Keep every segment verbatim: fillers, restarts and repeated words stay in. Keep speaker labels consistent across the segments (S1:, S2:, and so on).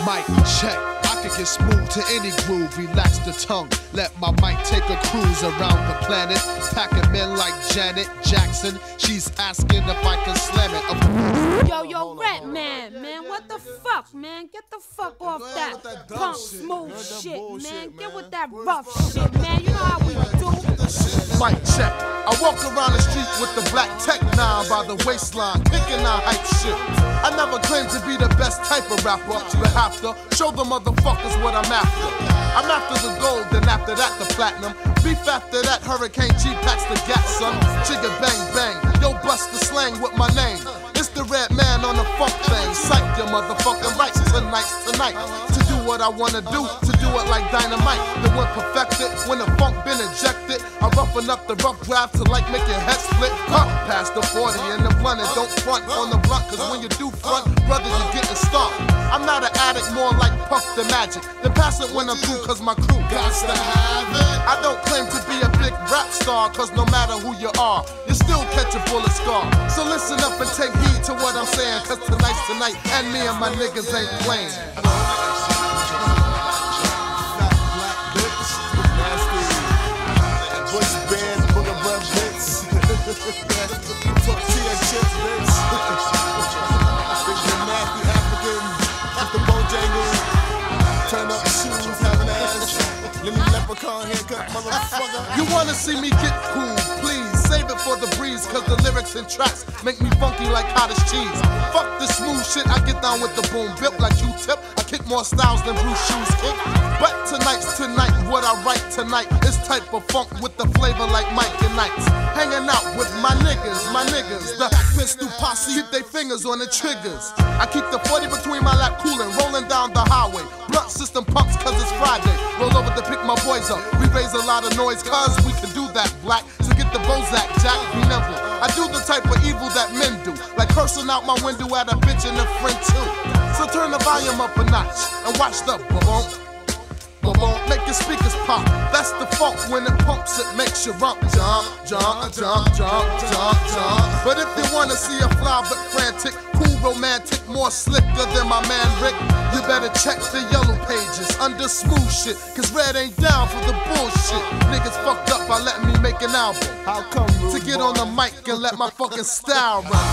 S1: Mic check, I can get smooth to any groove. Relax the tongue, let my mic take a cruise around the planet. Packing men like Janet Jackson. She's asking if I can slam it.
S2: Yo, yo, Rat Man, man, what the fuck, man? Get the fuck off that, that punk smooth shit, shit, man. man. Get with that rough shit, man. You know how we do.
S1: Mic check. I walk around the street with the black tech nine by the waistline, kicking out hype shit. I never claimed to be the best type of rapper, but have to show the motherfuckers what I'm after. I'm after the gold, then after that the platinum. Beef after that, Hurricane G packs the gat, son. Chigga bang bang, yo bust the slang with my name. It's the Red Man on the funk thing. Psych your motherfucking rights tonight's tonight. To do what I wanna do, to do it like dynamite. Then when perfected, when the funk been injected, I roughen up the rough draft to like make your head split. Huh, past the forty and the blunt, and don't front on the blunt, cause when you do front, brother, you getting stomped. I'm not an addict, more like Puff the Magic. Then pass it when I'm through, cause my crew got to have it. I don't claim to be a big rap star, cause no matter who you are, you still catch a bullet scar. So listen up and take heed to what I'm saying, cause tonight's tonight, and me and my niggas ain't playing. You wanna see me get cool, please save it for the breeze, cause the lyrics and tracks make me funky like cottage cheese. Fuck this smooth shit, I get down with the boom, built like Q-tip. I kick more styles than Bruce Shoes kick. But tonight's tonight, what I write tonight is type of funk with the flavor like Mike and Knights. Hanging out with my niggas, my niggas, the pistol posse, hit they fingers on the triggers. I keep the forty between my lap coolin', rolling down the highway. Blunt system pumps cause it's Friday. Roll over to pick my boys up. We raise a lot of noise cause we can do that, black. So get the Bozak, Jack, be nimble. I do the type of evil that men do, like cursing out my window at a bitch and a friend too. So turn the volume up a notch and watch the ba-bump, ba-bump, make your speakers pop. That's the funk when it pumps, it makes you rump, jump, jump, jump, jump, jump, jump. But if you wanna see a fly but frantic, cool, romantic, more slicker than my man Rick, you better check the yellow pages under smooth shit, cause Red ain't down for the bullshit. Niggas fucked up by letting me make an album. How come? To get on the mic and let my fucking style run.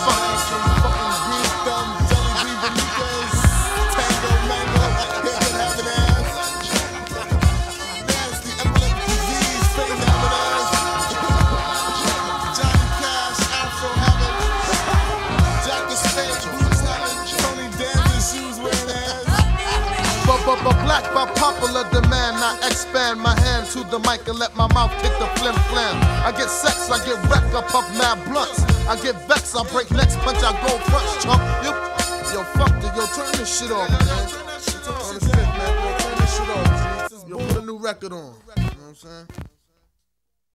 S1: But, but black by popular demand, I expand my hand to the mic and let my mouth kick the flim flam. I get sex, I get wrecked, I puff mad blunts. I get vexed, I break necks, punch, I go front, chump. Yo, yo, fuck it, yo, turn this shit off, man. Turn this shit, man. Yo, turn this shit off, G. Yo, put a new record on. You know what I'm saying?